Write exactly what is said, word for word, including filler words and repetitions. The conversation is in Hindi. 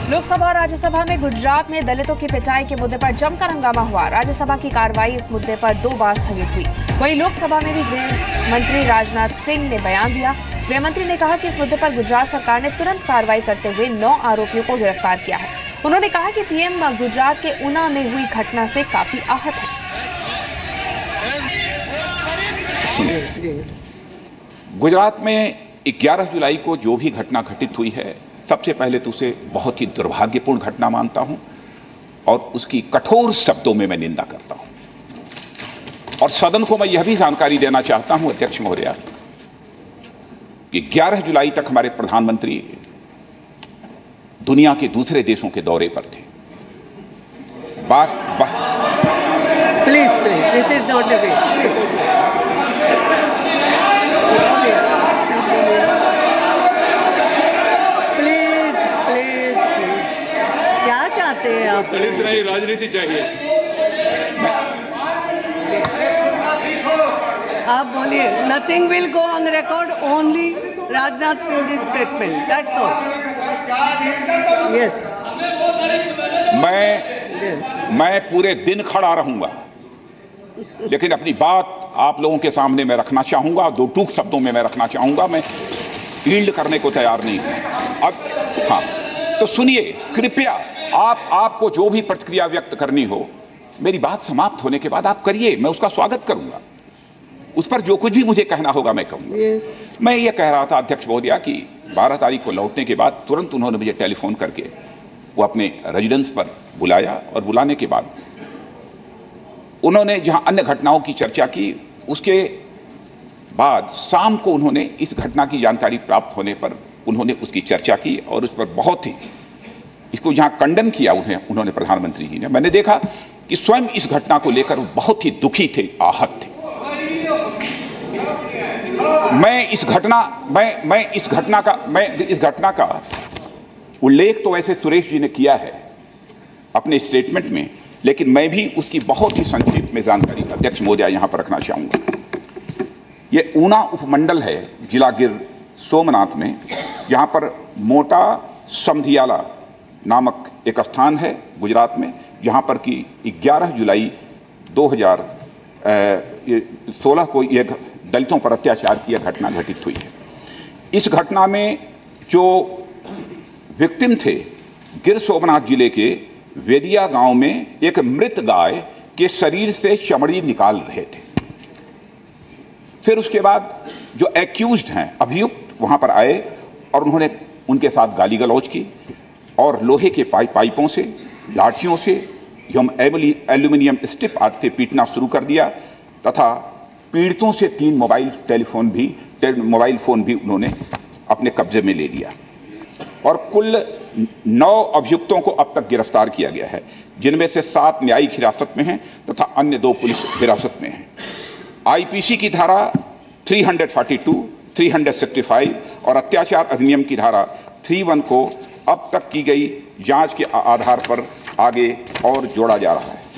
लोकसभा और राज्यसभा में गुजरात में दलितों की पिटाई के मुद्दे पर जमकर हंगामा हुआ। राज्यसभा की कार्रवाई इस मुद्दे पर दो बार स्थगित हुई। वहीं लोकसभा में भी गृह मंत्री राजनाथ सिंह ने बयान दिया। गृह मंत्री ने कहा कि इस मुद्दे पर गुजरात सरकार ने तुरंत कार्रवाई करते हुए नौ आरोपियों को गिरफ्तार किया है। उन्होंने कहा कि पीएम गुजरात के ऊना में हुई घटना से काफी आहत है। गुजरात में ग्यारह जुलाई को जो भी घटना घटित हुई है, सबसे पहले तो उसे बहुत ही दुर्भाग्यपूर्ण घटना मानता हूं और उसकी कठोर शब्दों में मैं निंदा करता हूं। और सदन को मैं यह भी जानकारी देना चाहता हूं, अध्यक्ष महोदय, कि ग्यारह जुलाई तक हमारे प्रधानमंत्री दुनिया के दूसरे देशों के दौरे पर थे। बात please please this is not the way. चाहते हैं आप? दलित नहीं, राजनीति चाहिए। आप बोलिए। Nothing will go on record, only Rajnath Singh statement, that's all. Yes. मैं मैं पूरे दिन खड़ा रहूंगा, लेकिन अपनी बात आप लोगों के सामने मैं रखना चाहूंगा, दो टूक शब्दों में मैं रखना चाहूंगा। मैं ईल्ड करने को तैयार नहीं हूं। अब हाँ, तो सुनिए कृपया, आप आपको जो भी प्रतिक्रिया व्यक्त करनी हो, मेरी बात समाप्त होने के बाद आप करिए, मैं उसका स्वागत करूंगा। उस पर जो कुछ भी मुझे कहना होगा मैं कहूंगा। yes. मैं ये कह रहा था अध्यक्ष महोदया कि बारह तारीख को लौटने के बाद तुरंत उन्होंने मुझे टेलीफोन करके वो अपने रेजिडेंस पर बुलाया और बुलाने के बाद उन्होंने जहां अन्य घटनाओं की चर्चा की, उसके बाद शाम को उन्होंने इस घटना की जानकारी प्राप्त होने पर उन्होंने उसकी चर्चा की और उस पर बहुत ही इसको जहां खंडन किया उन्हें उन्होंने प्रधानमंत्री जी ने। मैंने देखा कि स्वयं इस घटना को लेकर बहुत ही दुखी थे, आहत थे। मैं इस घटना मैं मैं इस घटना का मैं इस घटना का उल्लेख तो वैसे सुरेश जी ने किया है अपने स्टेटमेंट में, लेकिन मैं भी उसकी बहुत ही संक्षिप्त में जानकारी अध्यक्ष महोदय यहां पर रखना चाहूंगा। यह ऊना उपमंडल है जिला गिर सोमनाथ में, जहां पर मोटा समधियाला नामक एक स्थान है गुजरात में, जहां पर कि ग्यारह जुलाई दो हज़ार सोलह को यह दलितों पर अत्याचार की यह घटना घटित हुई है। इस घटना में जो विक्टिम थे, गिर सोमनाथ जिले के वेदिया गांव में एक मृत गाय के शरीर से चमड़ी निकाल रहे थे। फिर उसके बाद जो एक्यूज्ड हैं, अभियुक्त, वहां पर आए और उन्होंने उनके साथ गाली गलौज की और लोहे के पाइप पाइपों से, लाठियों से, एवं एल्यूमिनियम स्ट्रिप आदि से पीटना शुरू कर दिया तथा पीड़ितों से तीन मोबाइल टेलीफोन भी मोबाइल फोन भी उन्होंने अपने कब्जे में ले लिया। और कुल नौ अभियुक्तों को अब तक गिरफ्तार किया गया है, जिनमें से सात न्यायिक हिरासत में हैं तथा अन्य दो पुलिस हिरासत में हैं। आईपीसी की धारा तीन सौ बयालीस, तीन सौ पैंसठ और अत्याचार अधिनियम की धारा इकतीस को अब तक की गई जांच के आधार पर आगे और जोड़ा जा रहा है।